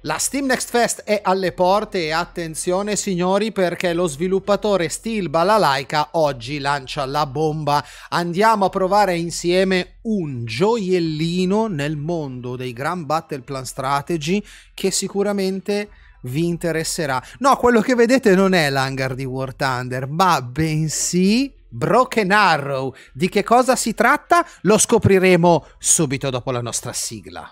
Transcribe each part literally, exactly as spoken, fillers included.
La Steam Next Fest è alle porte e attenzione signori perché lo sviluppatore Steel Balalaika oggi lancia la bomba. Andiamo a provare insieme un gioiellino nel mondo dei Grand Battle Plan Strategy che sicuramente vi interesserà. No, quello che vedete non è l'hangar di War Thunder, ma bensì Broken Arrow. Di che cosa si tratta? Lo scopriremo subito dopo la nostra sigla.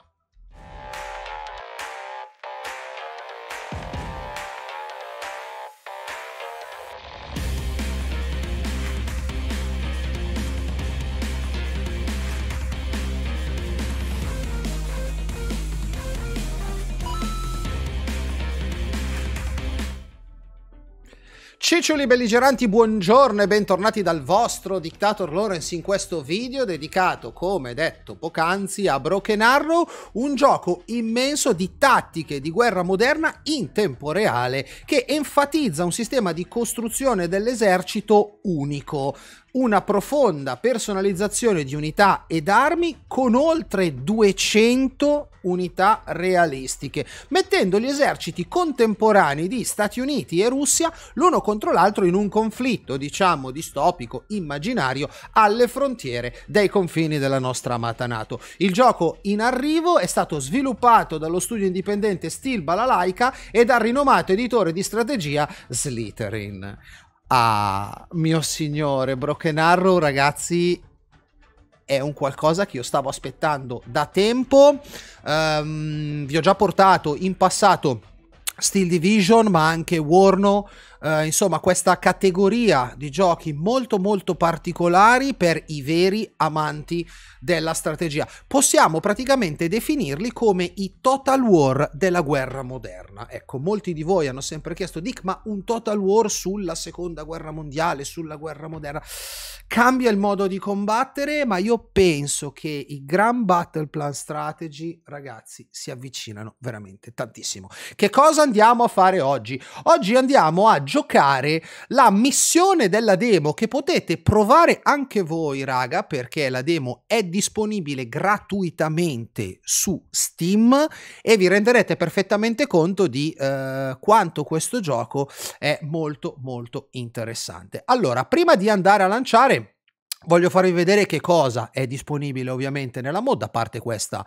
Ciccioli belligeranti, buongiorno e bentornati dal vostro Dictator Lawrence in questo video dedicato, come detto poc'anzi, a Broken Arrow, un gioco immenso di tattiche di guerra moderna in tempo reale che enfatizza un sistema di costruzione dell'esercito unico. Una profonda personalizzazione di unità ed armi con oltre duecento unità realistiche, mettendo gli eserciti contemporanei di Stati Uniti e Russia l'uno contro l'altro in un conflitto, diciamo, distopico, immaginario, alle frontiere dei confini della nostra amata NATO. Il gioco in arrivo è stato sviluppato dallo studio indipendente Steel Balalaika e dal rinomato editore di strategia Slytherin. Ah, mio signore, Broken Arrow, ragazzi, è un qualcosa che io stavo aspettando da tempo. Um, vi ho già portato in passato Steel Division, ma anche Warno, uh, insomma questa categoria di giochi molto molto particolari per i veri amanti della strategia. Possiamo praticamente definirli come i Total War della guerra moderna. Ecco, molti di voi hanno sempre chiesto: Dick, ma un Total War sulla seconda guerra mondiale, sulla guerra moderna, cambia il modo di combattere? Ma io penso che i Grand Battle Plan Strategy, ragazzi, si avvicinano veramente tantissimo. Che cosa andiamo a fare oggi? Oggi andiamo a giocare la missione della demo che potete provare anche voi, raga, perché la demo è disponibile gratuitamente su Steam e vi renderete perfettamente conto di eh, quanto questo gioco è molto molto interessante. Allora, prima di andare a lanciare, voglio farvi vedere che cosa è disponibile ovviamente nella mod, a parte questa,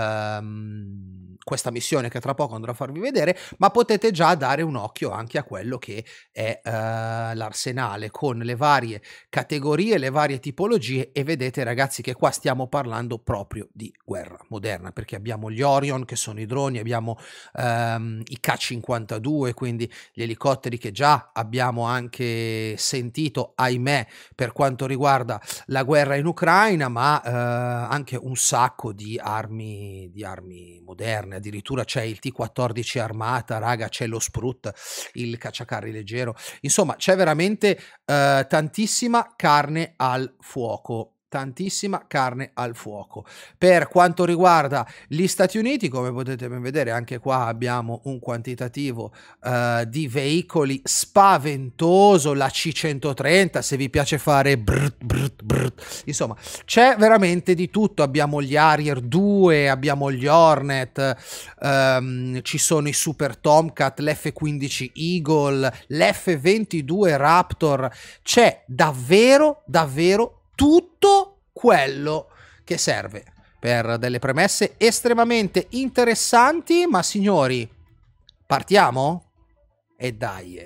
um, questa missione che tra poco andrò a farvi vedere, ma potete già dare un occhio anche a quello che è uh, l'arsenale con le varie categorie, le varie tipologie, e vedete ragazzi che qua stiamo parlando proprio di guerra moderna, perché abbiamo gli Orion che sono i droni, abbiamo um, i K cinquantadue, quindi gli elicotteri che già abbiamo anche sentito, ahimè, per quanto riguarda la guerra in Ucraina, ma eh, anche un sacco di armi, di armi moderne. Addirittura c'è il T quattordici Armata, raga, c'è lo Sprut, il cacciacarri leggero. Insomma, c'è veramente eh, tantissima carne al fuoco. Tantissima carne al fuoco. Per quanto riguarda gli Stati Uniti, come potete ben vedere, anche qua abbiamo un quantitativo uh, di veicoli spaventoso, la C centotrenta, se vi piace fare brrt, brrt, brrt. Insomma, c'è veramente di tutto. Abbiamo gli Harrier due, abbiamo gli Hornet, um, ci sono i Super Tomcat, l'F quindici Eagle, l'F ventidue Raptor. C'è davvero, davvero tutto quello che serve per delle premesse estremamente interessanti. Ma signori, partiamo? E dai,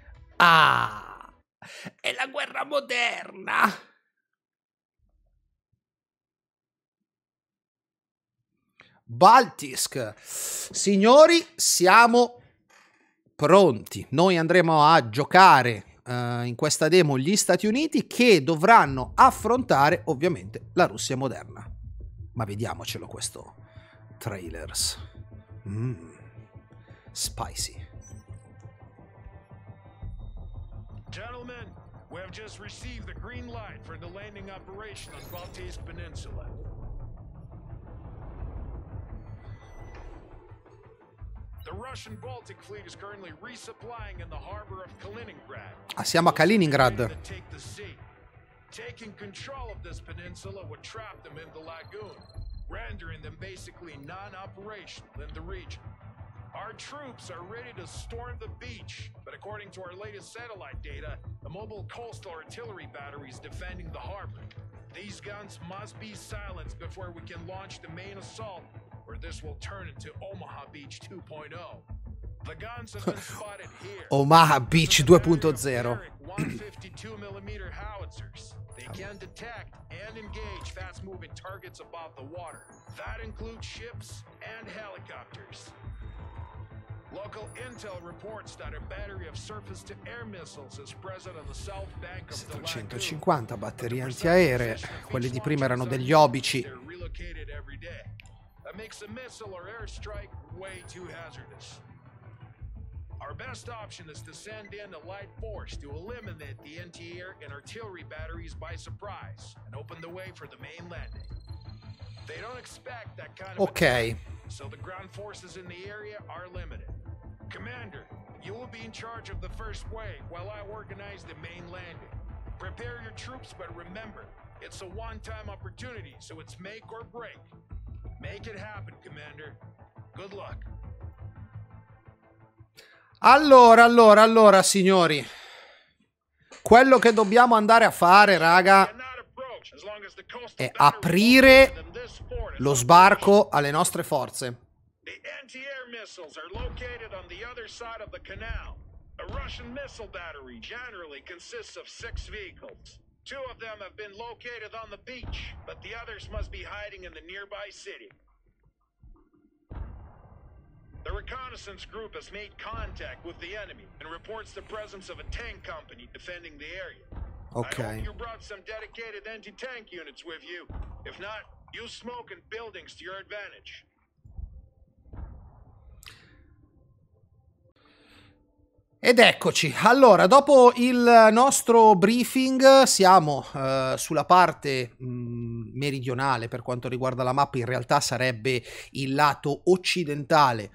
ah, è la guerra moderna. Baltisk, signori, siamo pronti. Noi andremo a giocare Uh, in questa demo gli Stati Uniti, che dovranno affrontare ovviamente la Russia moderna. Ma vediamocelo questo trailers. Mm. Spicy. Gentlemen, we have just received the green light for the landing operation on Baltijsk Peninsula. The Russian Baltic Fleet is currently resupplying in the harbor of Kaliningrad. Ah, siamo a Kaliningrad. Taking control of this peninsula would trap them in the lagoon, rendering them basically non-operational in the region. Our troops are ready to storm the beach, but according to our latest satellite data, the mobile coastal artillery battery is defending the harbor. These guns must be silenced before we can launch the main assault, or this will turn into Omaha Beach two point oh. The guns have been spotted here. Omaha Beach two point oh. one fifty-two millimeter howitzers. They can detect and engage fast-moving targets above the water. That includes ships and helicopters. Local intel reports that a battery of surface-to-air missiles is present on the south bank of the lagoon. centocinquanta batterie antiaeree, quelli di prima erano degli obici. That makes a missile or airstrike way too hazardous. Our best option is to send in a light force to eliminate the anti-air and artillery batteries by surprise and open the way for the main landing. They don't expect that kind of Ok. attack, so the ground forces in the area are limited. Commander, you will be in charge of the first wave while I organize the main landing. Prepare your troops, but remember, it's a one-time opportunity, so it's make or break. Make it happen, Commander. Good luck. Allora, allora, allora, signori. Quello che dobbiamo andare a fare, raga, è aprire lo sbarco alle nostre forze. The anti-air missiles are located on the other side of the canal. A Russian missile battery generally consists of six vehicles. Two of them have been located on the beach, but the others must be hiding in the nearby city. The reconnaissance group has made contact with the enemy and reports the presence of a tank company defending the area. Ok. I hope you brought some dedicated anti-tank units with you. If not, use smoke and buildings to your advantage. Ed eccoci, allora dopo il nostro briefing siamo uh, sulla parte mh, meridionale per quanto riguarda la mappa, in realtà sarebbe il lato occidentale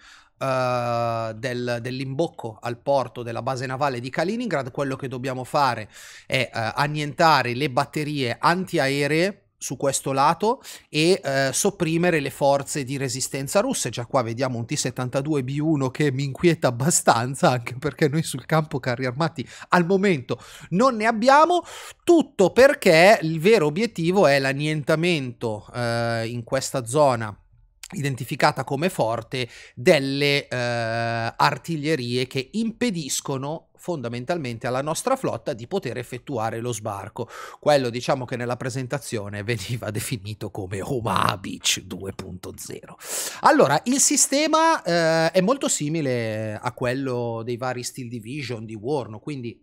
uh, del, dell'imbocco al porto della base navale di Kaliningrad. Quello che dobbiamo fare è uh, annientare le batterie antiaeree su questo lato e eh, sopprimere le forze di resistenza russe. Già qua vediamo un T settantadue B uno che mi inquieta abbastanza, anche perché noi sul campo carri armati al momento non ne abbiamo, tutto perché il vero obiettivo è l'annientamento eh, in questa zona identificata come forte delle eh, artiglierie che impediscono fondamentalmente alla nostra flotta di poter effettuare lo sbarco. Quello, diciamo, che nella presentazione veniva definito come Omaha Beach due punto zero. Allora, il sistema eh, è molto simile a quello dei vari Steel Division di Warno, quindi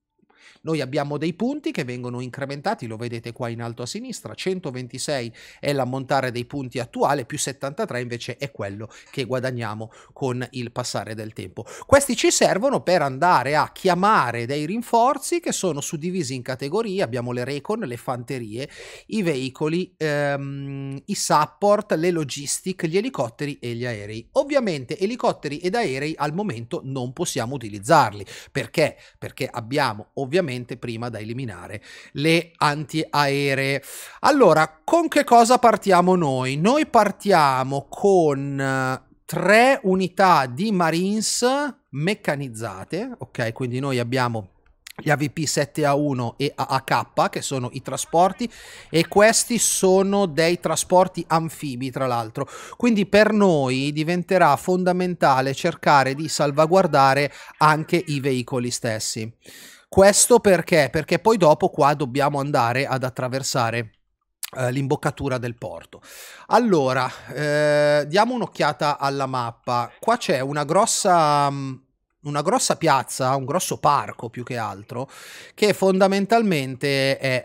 noi abbiamo dei punti che vengono incrementati, lo vedete qua in alto a sinistra, centoventisei è l'ammontare dei punti attuale, più settantatré invece è quello che guadagniamo con il passare del tempo. Questi ci servono per andare a chiamare dei rinforzi che sono suddivisi in categorie. Abbiamo le recon, le fanterie, i veicoli, ehm, i support, le logistic, gli elicotteri e gli aerei. Ovviamente elicotteri ed aerei al momento non possiamo utilizzarli. Perché? Perché abbiamo ovviamente prima da eliminare le antiaeree. Allora, con che cosa partiamo noi? Noi partiamo con uh, tre unità di Marines meccanizzate, ok? Quindi noi abbiamo gli A V P sette A uno e A A K, che sono i trasporti, e questi sono dei trasporti anfibi, tra l'altro. Quindi per noi diventerà fondamentale cercare di salvaguardare anche i veicoli stessi. Questo perché? Perché poi dopo qua dobbiamo andare ad attraversare eh, l'imboccatura del porto. Allora, eh, diamo un'occhiata alla mappa. Qua c'è una grossa... una grossa piazza, un grosso parco più che altro, che fondamentalmente è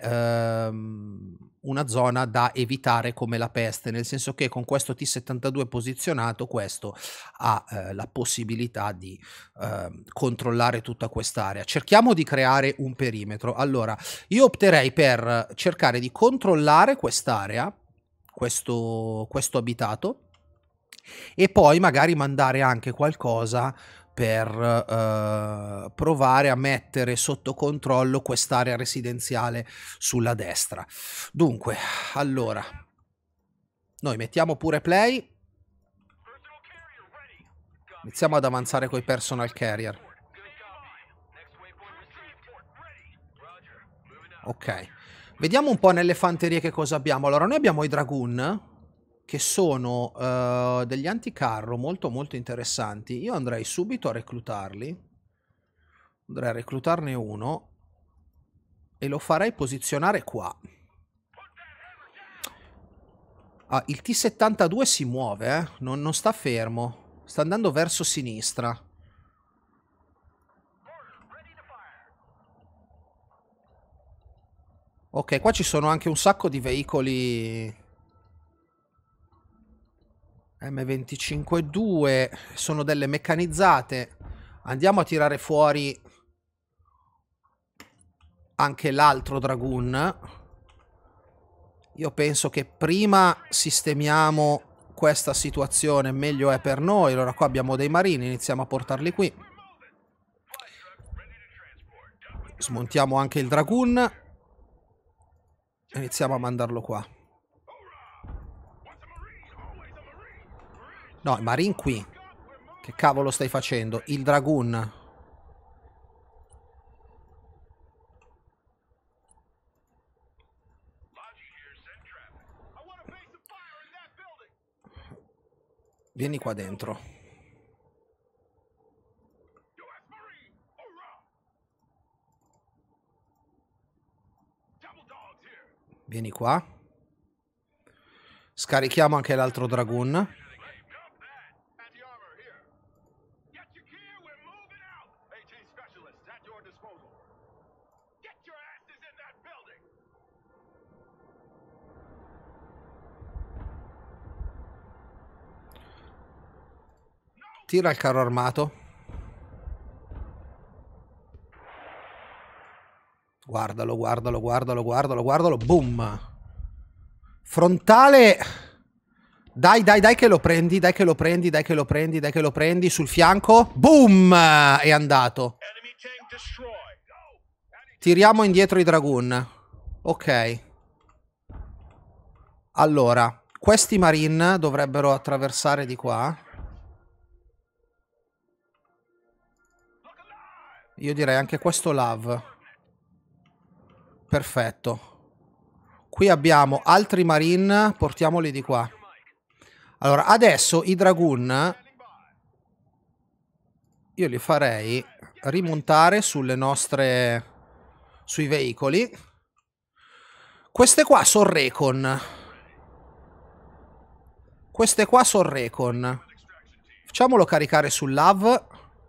ehm, una zona da evitare come la peste, nel senso che con questo T settantadue posizionato questo ha eh, la possibilità di eh, controllare tutta quest'area. Cerchiamo di creare un perimetro. Allora, io opterei per cercare di controllare quest'area, questo, questo abitato, e poi magari mandare anche qualcosa per uh, provare a mettere sotto controllo quest'area residenziale sulla destra. Dunque, allora, noi mettiamo pure play. Iniziamo ad avanzare coi personal carrier. Ok. Vediamo un po' nelle fanterie che cosa abbiamo. Allora, noi abbiamo i Dragoon, che sono uh, degli anticarro molto molto interessanti. Io andrei subito a reclutarli. Andrei a reclutarne uno e lo farei posizionare qua. Ah, il T settantadue si muove, eh? non, non sta fermo. Sta andando verso sinistra. Ok, qua ci sono anche un sacco di veicoli M venticinque due. Sono delle meccanizzate. Andiamo a tirare fuori anche l'altro Dragoon. Io penso che prima sistemiamo questa situazione meglio è per noi. Allora qua abbiamo dei marini, iniziamo a portarli qui. Smontiamo anche il Dragoon e iniziamo a mandarlo qua. No, il marine qui. Che cavolo stai facendo? Il Dragoon. Vieni qua dentro. Vieni qua. Scarichiamo anche l'altro Dragoon. Tira il carro armato. Guardalo, guardalo, guardalo, guardalo, guardalo. Boom. Frontale. Dai, dai, dai che lo prendi, dai che lo prendi, dai che lo prendi, dai che lo prendi. Sul fianco. Boom. È andato. Tiriamo indietro i Dragoon. Ok. Allora, questi Marine dovrebbero attraversare di qua. Io direi anche questo Love. Perfetto. Qui abbiamo altri Marine, portiamoli di qua. Allora, adesso i Dragoon io li farei rimontare sulle nostre... sui veicoli. Queste qua sono Recon. Queste qua sono Recon. Facciamolo caricare sul Love.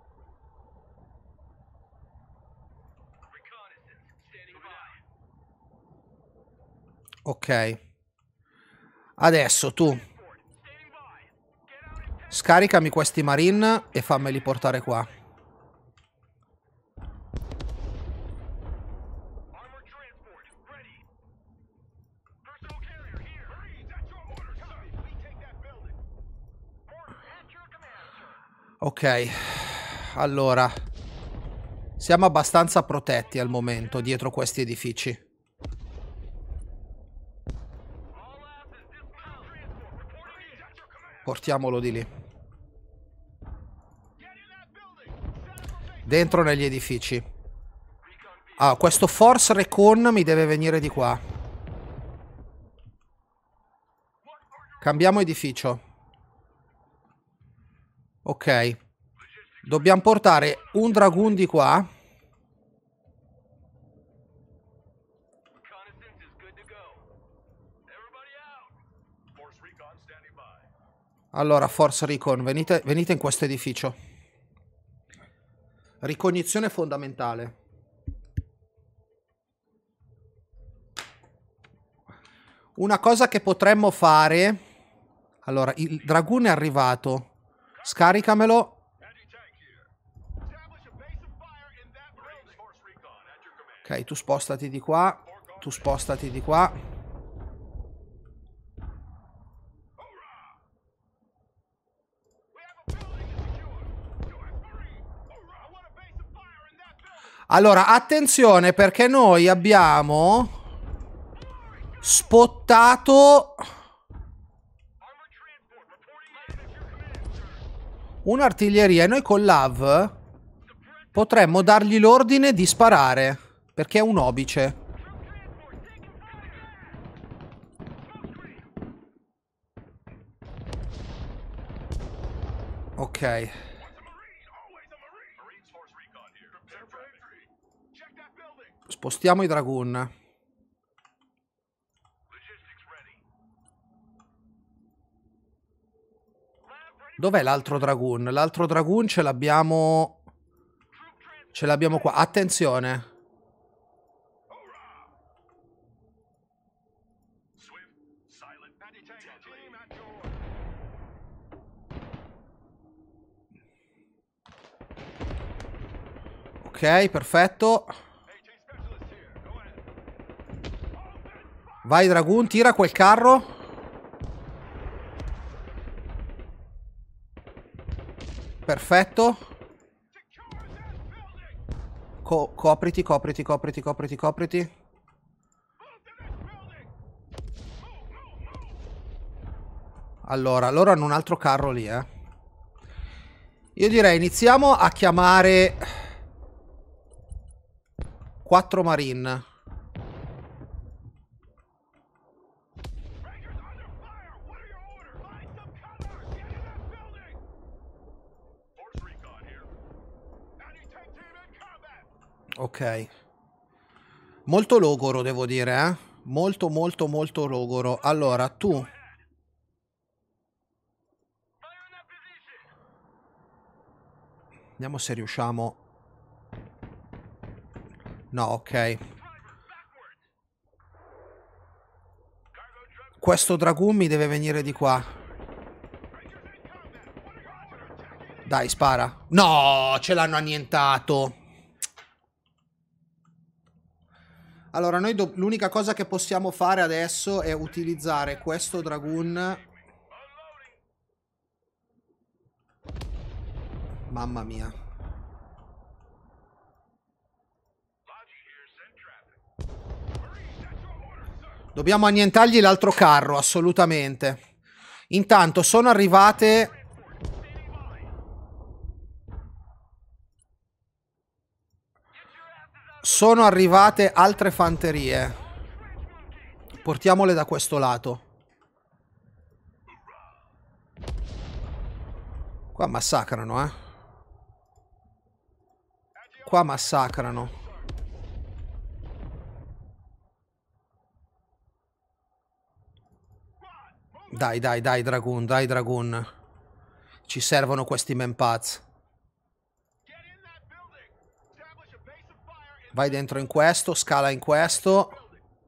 Ok. Adesso tu scaricami questi Marine e fammeli portare qua. Ok. Allora, siamo abbastanza protetti al momento dietro questi edifici. Portiamolo di lì. Dentro negli edifici. Ah, questo Force Recon mi deve venire di qua. Cambiamo edificio. Ok. Dobbiamo portare un Dragoon di qua. Allora, Force Recon, venite, venite in questo edificio. Ricognizione fondamentale. Una cosa che potremmo fare... Allora, il Dragoon è arrivato. Scaricamelo. Ok, tu spostati di qua. Tu spostati di qua. Allora, attenzione perché noi abbiamo spottato Un'artiglieria e noi con l'A V potremmo dargli l'ordine di sparare, perché è un obice. Ok. Spostiamo i Dragoon. Dov'è l'altro Dragoon? L'altro Dragoon ce l'abbiamo... Ce l'abbiamo qua. Attenzione. Ok, perfetto. Vai Dragoon, tira quel carro. Perfetto. Co copriti, copriti, copriti, copriti, copriti. Allora, loro hanno un altro carro lì, eh. Io direi iniziamo a chiamare quattro Marine. Ok. Molto logoro, devo dire, eh. Molto, molto, molto logoro. Allora, tu... Vediamo se riusciamo... No, ok. Questo Dragoon mi deve venire di qua. Dai, spara. No, ce l'hanno annientato. Allora, noi l'unica cosa che possiamo fare adesso è utilizzare questo Dragoon. Mamma mia. Dobbiamo annientargli l'altro carro, assolutamente. Intanto sono arrivate... Sono arrivate altre fanterie. Portiamole da questo lato. Qua massacrano, eh. Qua massacrano. Dai, dai, dai, Dragoon, dai, Dragoon. Ci servono questi Menpaz. Vai dentro in questo, scala in questo.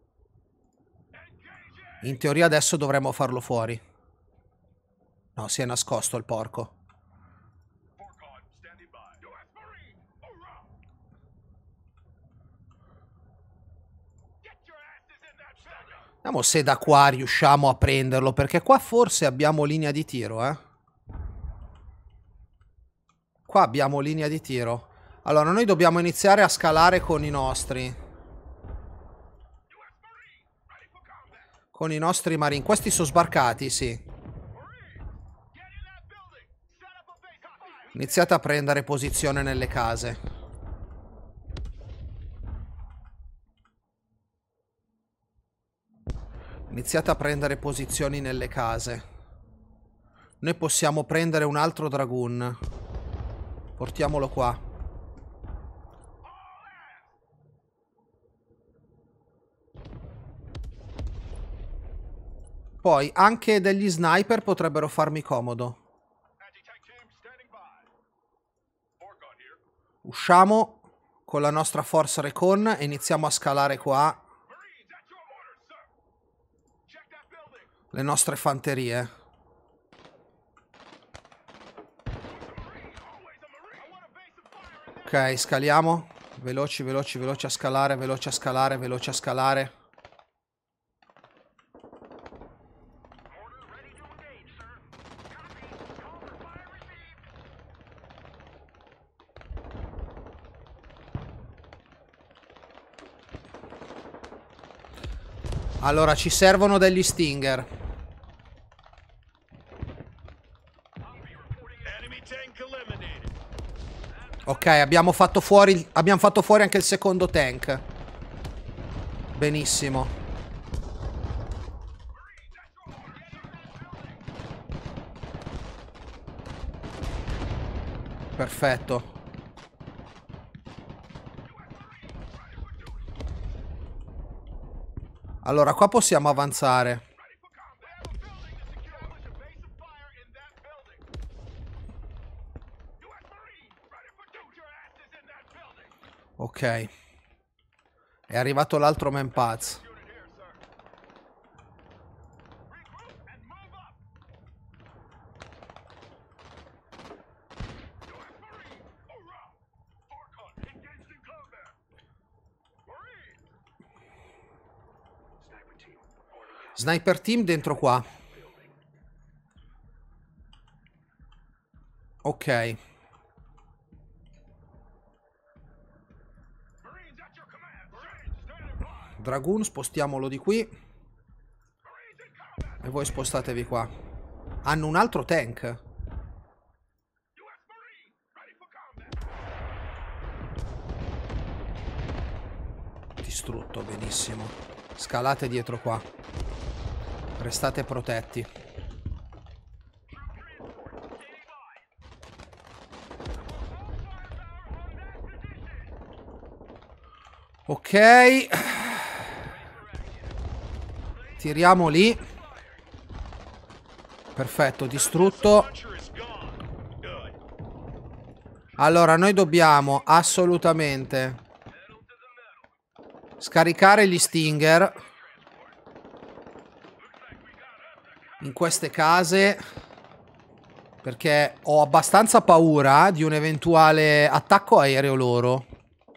In teoria adesso dovremmo farlo fuori. No, si è nascosto il porco. Vediamo se da qua riusciamo a prenderlo, perché qua forse abbiamo linea di tiro, eh. Qua abbiamo linea di tiro. Allora, noi dobbiamo iniziare a scalare con i nostri. Con i nostri Marine. Questi sono sbarcati, sì. Iniziate a prendere posizione nelle case. Iniziate a prendere posizioni nelle case. Noi possiamo prendere un altro Dragoon. Portiamolo qua. Poi anche degli sniper potrebbero farmi comodo. Usciamo con la nostra Force Recon e iniziamo a scalare qua le nostre fanterie. Ok, scaliamo. Veloci, veloci, veloci a scalare, veloci a scalare, veloci a scalare. Allora, ci servono degli Stinger. Ok, abbiamo fatto fuori, abbiamo fatto fuori anche il secondo tank. Benissimo. Perfetto. Allora, qua possiamo avanzare. Ok. È arrivato l'altro manpaz. Sniper team dentro qua. Ok. Dragoon, spostiamolo di qui. E voi spostatevi qua. Hanno un altro tank. Distrutto, benissimo. Scalate dietro qua. Restate protetti. Ok. Tiriamo lì. Perfetto, distrutto. Allora, noi dobbiamo assolutamente scaricare gli Stinger in queste case, perché ho abbastanza paura di un eventuale attacco aereo loro.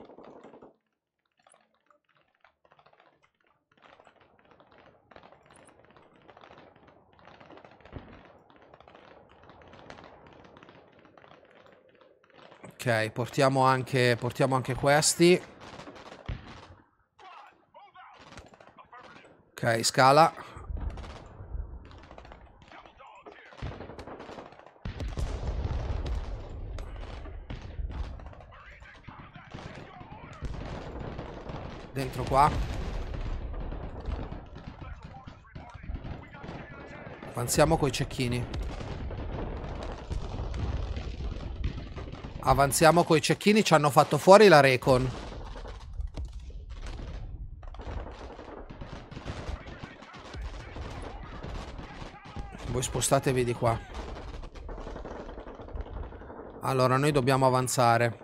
Ok, portiamo anche, portiamo anche questi. Ok, scala. Dentro qua. Avanziamo coi cecchini. Avanziamo coi cecchini, ci hanno fatto fuori la Recon. Voi spostatevi di qua. Allora, noi dobbiamo avanzare.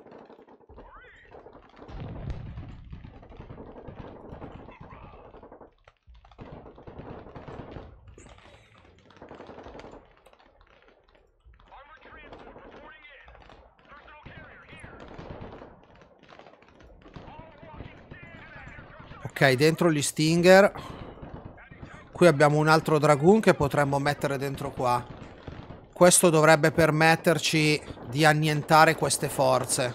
Ok, dentro gli Stinger. Qui abbiamo un altro Dragoon che potremmo mettere dentro qua. Questo dovrebbe permetterci di annientare queste forze.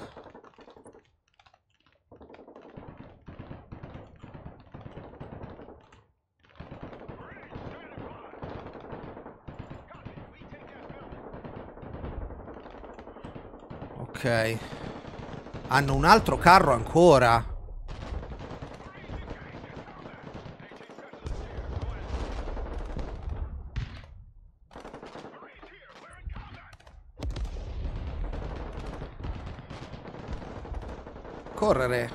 Ok. Hanno un altro carro ancora. Correre.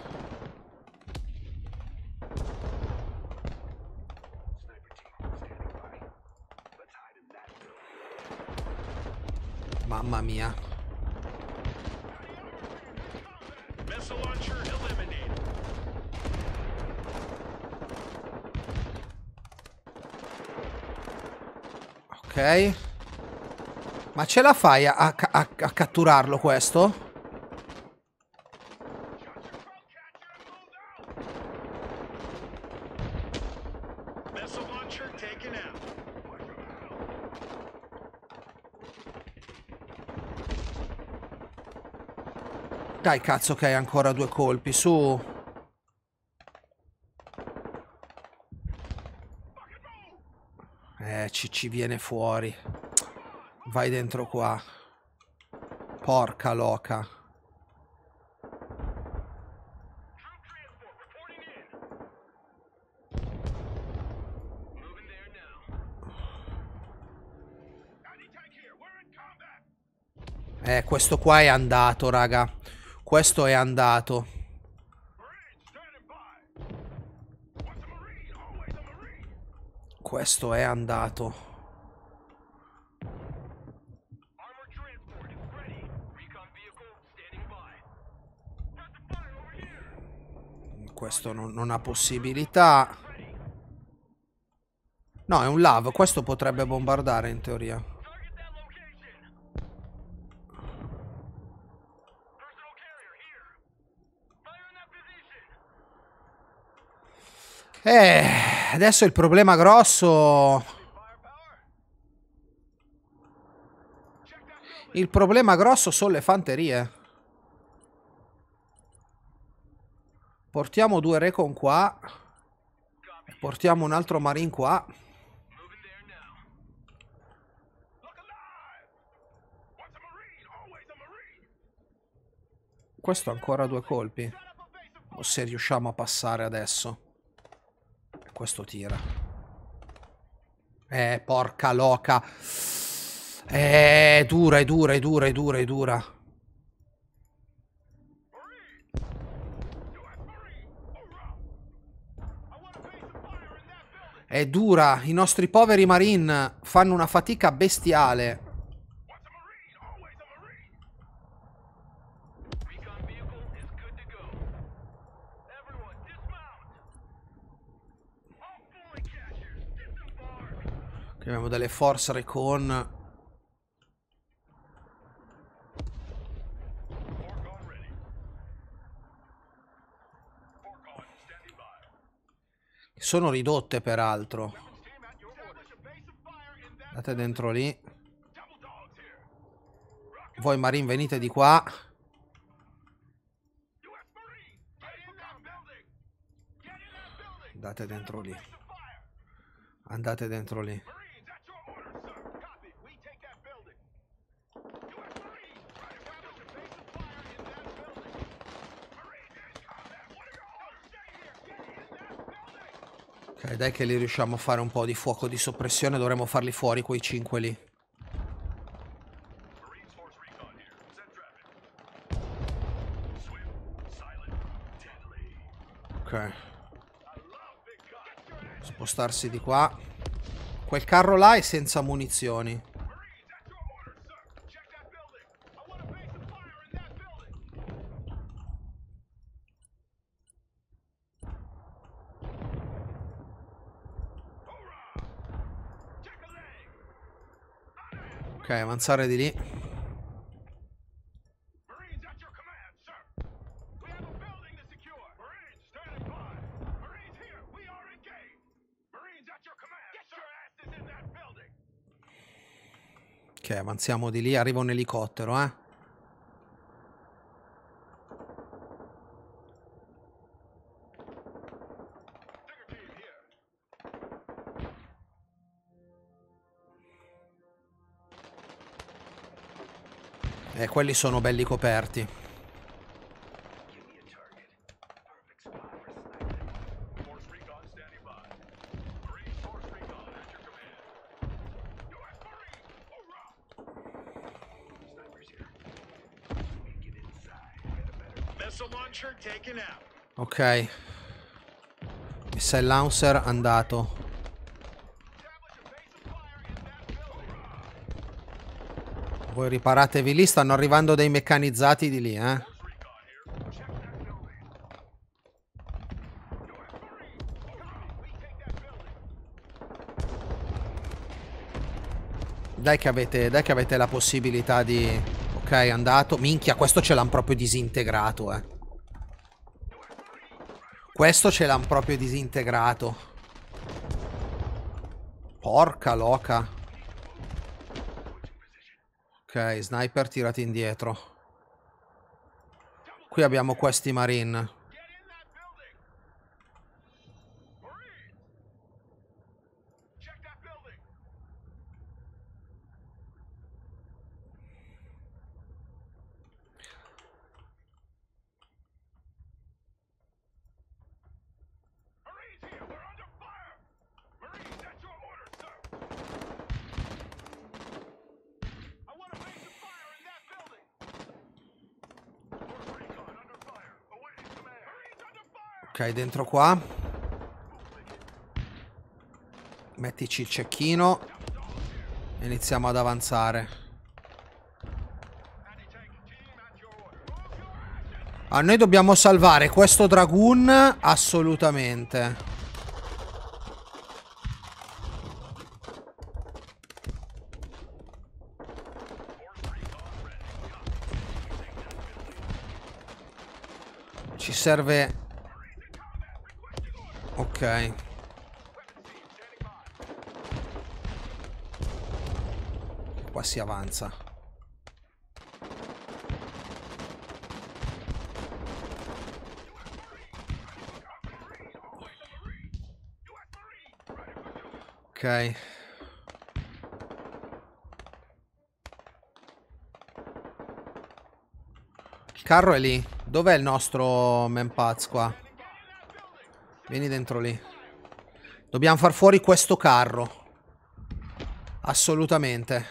Mamma mia. Ok. Ma ce la fai a, a, a, a catturarlo questo? Dai, cazzo che hai ancora due colpi, su. Eh, ci, ci viene fuori. Vai dentro qua. Porca loca. Eh, questo qua è andato, raga. Questo è andato. Questo è andato. Questo non, non ha possibilità. No, è un lav. Questo potrebbe bombardare in teoria. Eh, adesso il problema grosso... Il problema grosso sono le fanterie. Portiamo due recon qua. Portiamo un altro marine qua. Questo ha ancora due colpi. O se riusciamo a passare adesso. Questo tira. Eh, porca loca. Eh, è dura, è dura, è dura, è dura, è dura. È dura. I nostri poveri marine fanno una fatica bestiale. Abbiamo delle force recon. Sono ridotte peraltro. Andate dentro lì. Voi marine venite di qua. Andate dentro lì. Andate dentro lì. Ok, dai che li riusciamo a fare un po' di fuoco di soppressione. Dovremmo farli fuori quei cinque lì. Ok. Spostarsi di qua. Quel carro là è senza munizioni. Ok, avanzare di lì. Ok, avanziamo di lì. Arriva un elicottero, eh. E quelli sono belli coperti. Ok. Missile launcher andato. Voi riparatevi lì, stanno arrivando dei meccanizzati di lì, eh. Dai che avete, dai che avete la possibilità di... Ok, è andato. Minchia, questo ce l'hanno proprio disintegrato, eh. Questo ce l'hanno proprio disintegrato. Porca loca. Ok, sniper tirati indietro. Qui abbiamo questi marine. Ok, dentro qua. Mettici il cecchino. E iniziamo ad avanzare. Ah, noi dobbiamo salvare questo Dragoon assolutamente. Ci serve... Ok. Qua si avanza. Ok. Il carro è lì. Dov'è il nostro Manpaz qua? Vieni dentro lì. Dobbiamo far fuori questo carro. Assolutamente.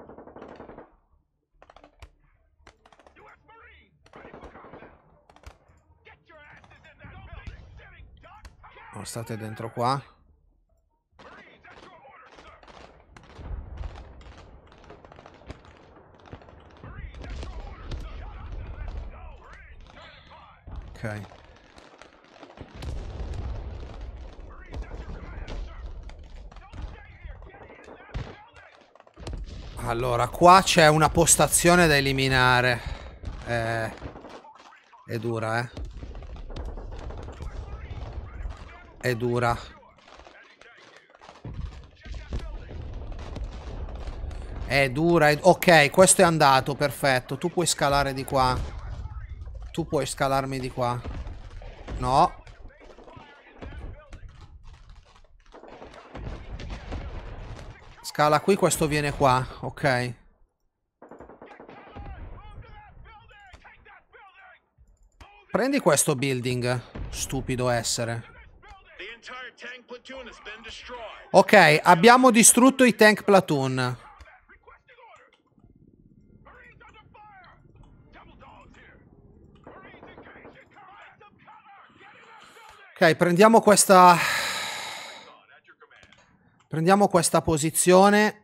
Oh, state dentro qua. Ok. Allora, qua c'è una postazione da eliminare. Eh, è dura, eh. È dura. È dura. È... Ok, questo è andato, perfetto. Tu puoi scalare di qua. Tu puoi scalarmi di qua. No. Scala qui, questo viene qua. Ok. Prendi questo building. Stupido essere. Ok, abbiamo distrutto i tank platoon. Ok, prendiamo questa... Prendiamo questa posizione.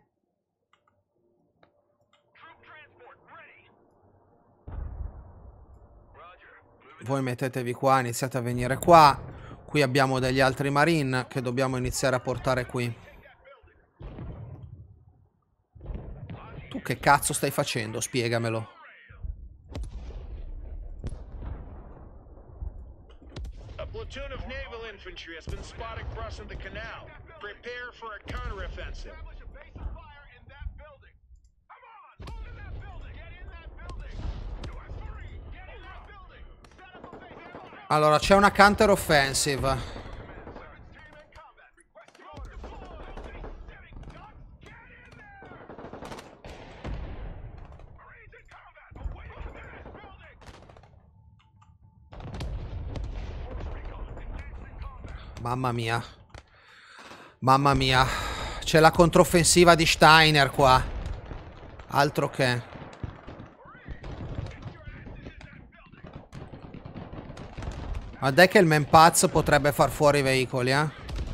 Voi mettetevi qua, iniziate a venire qua. Qui abbiamo degli altri marine che dobbiamo iniziare a portare qui. Tu che cazzo stai facendo? Spiegamelo. A platoon of naval infantry has been spotted crossing the canal. Prepare for a counteroffensive. Allora, c'è una counter offensive. Mamma mia. Mamma mia. C'è la controffensiva di Steiner qua. Altro che. Ma dai che il Manpaz potrebbe far fuori i veicoli, eh?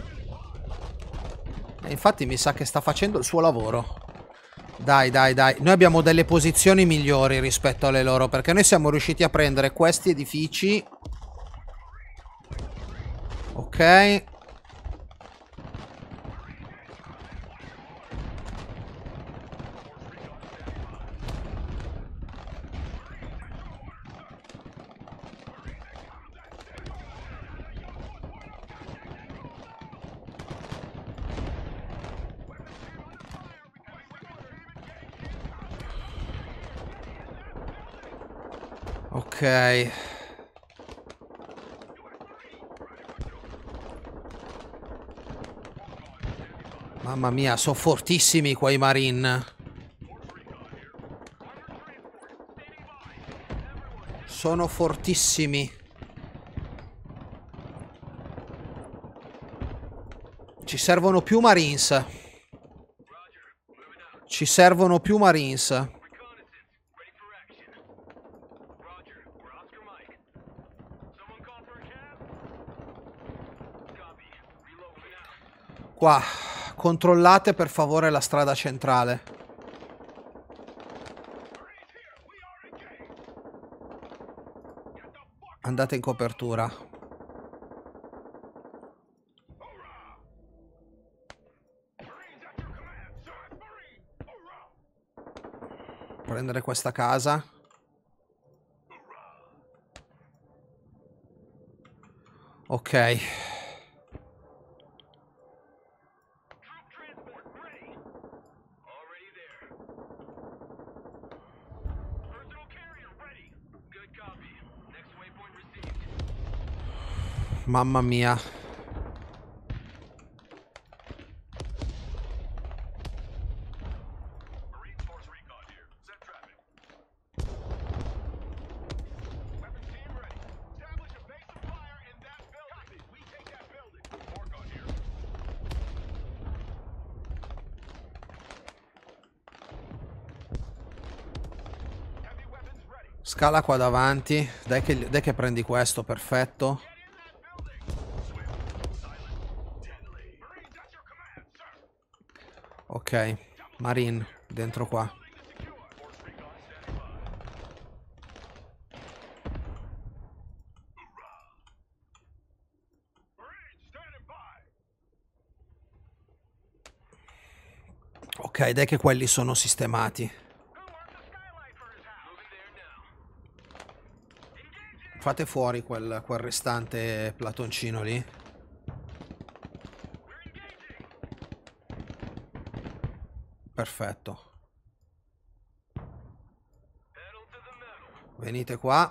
E infatti mi sa che sta facendo il suo lavoro. Dai, dai, dai. Noi abbiamo delle posizioni migliori rispetto alle loro, perché noi siamo riusciti a prendere questi edifici. Ok. Ok. Mamma mia, sono fortissimi quei marine. Sono fortissimi. Ci servono più marines. Ci servono più marines. Qua, controllate per favore la strada centrale. Andate in copertura. Prendere questa casa. Ok. Mamma mia. Scala qua davanti. Dai che, dai che prendi questo, perfetto. Ok, Marine, dentro qua. Ok, dai che quelli sono sistemati. Fate fuori quel, quel restante platoncino lì. Perfetto. Venite qua.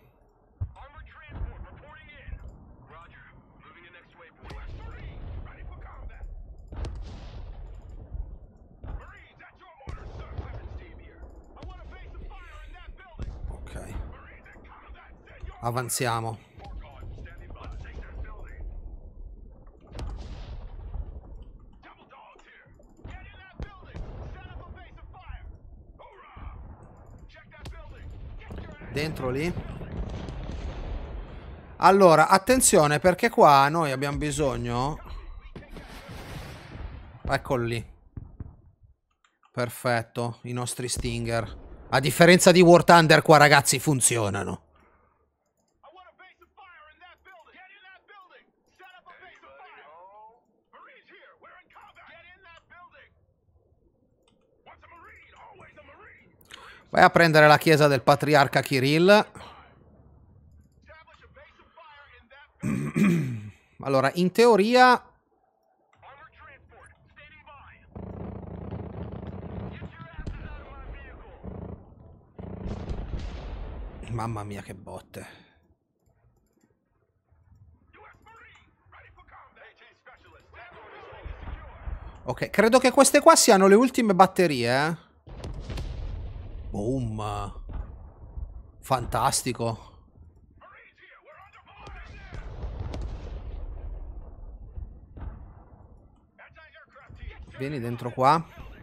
Ok. Avanziamo. Dentro lì. Allora, attenzione perché qua noi abbiamo bisogno... Eccolo lì. Perfetto, i nostri Stinger. A differenza di War Thunder qua ragazzi funzionano. Vai a prendere la chiesa del patriarca Kirill. Allora, in teoria... Mamma mia che botte. Ok, credo che queste qua siano le ultime batterie, eh. Boom. Fantastico. Vieni dentro qua.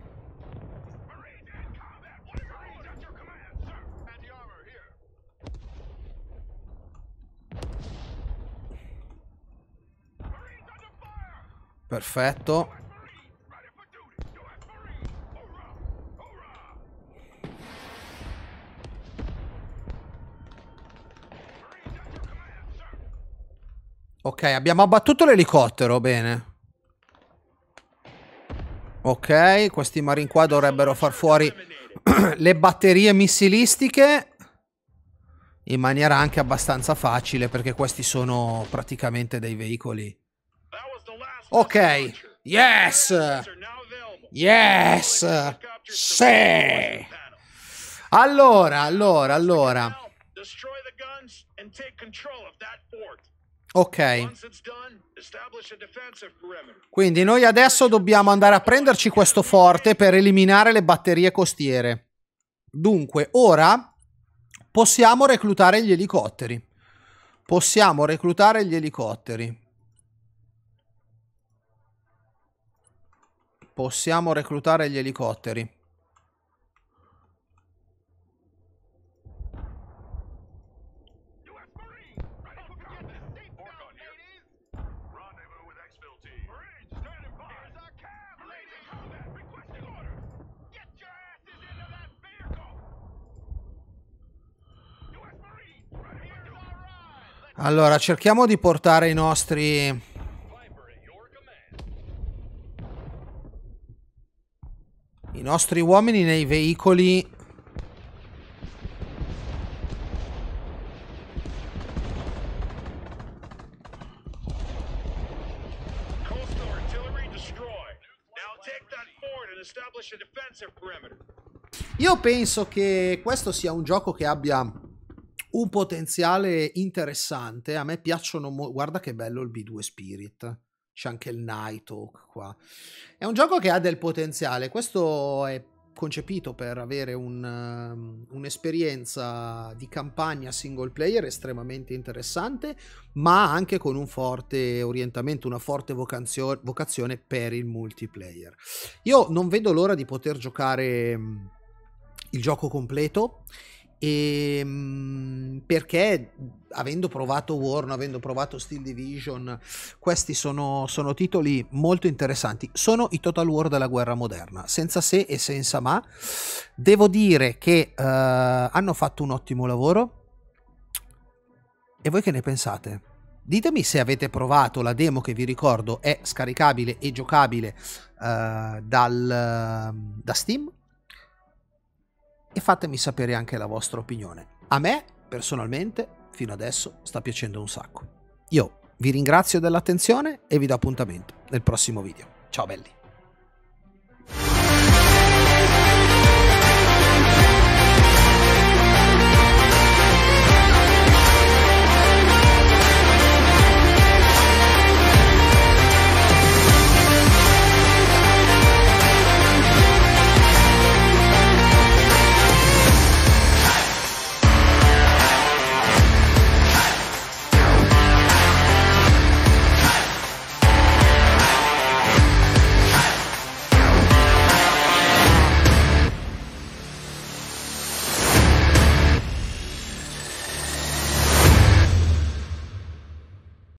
Perfetto. Ok, abbiamo abbattuto l'elicottero, bene. Ok, questi Marine qua dovrebbero far fuori le batterie missilistiche in maniera anche abbastanza facile, perché questi sono praticamente dei veicoli. Ok, yes! Yes! Sì! Allora, allora, allora. Ok. Quindi noi adesso dobbiamo andare a prenderci questo forte per eliminare le batterie costiere. Dunque, ora possiamo reclutare gli elicotteri. Possiamo reclutare gli elicotteri. Possiamo reclutare gli elicotteri. Allora, cerchiamo di portare i nostri... i nostri uomini nei veicoli. Coastal artillery destroyed. Now take that fort and establish a defensive perimeter. Io penso che questo sia un gioco che abbia un potenziale interessante. A me piacciono mo- guarda che bello il B due Spirit, c'è anche il Nighthawk qua. È un gioco che ha del potenziale. Questo è concepito per avere un, um, un'esperienza di campagna single player estremamente interessante, ma anche con un forte orientamento, una forte vocazio- vocazione per il multiplayer. Io non vedo l'ora di poter giocare um, il gioco completo, e, um, perché avendo provato Warno, avendo provato Steel Division, questi sono, sono titoli molto interessanti. Sono i Total War della guerra moderna, senza se e senza ma. Devo dire che uh, hanno fatto un ottimo lavoro. E voi che ne pensate? Ditemi se avete provato la demo, che vi ricordo è scaricabile e giocabile uh, dal, uh, da Steam, e fatemi sapere anche la vostra opinione. A me, personalmente, fino adesso sta piacendo un sacco. Io vi ringrazio dell'attenzione e vi do appuntamento nel prossimo video. Ciao belli!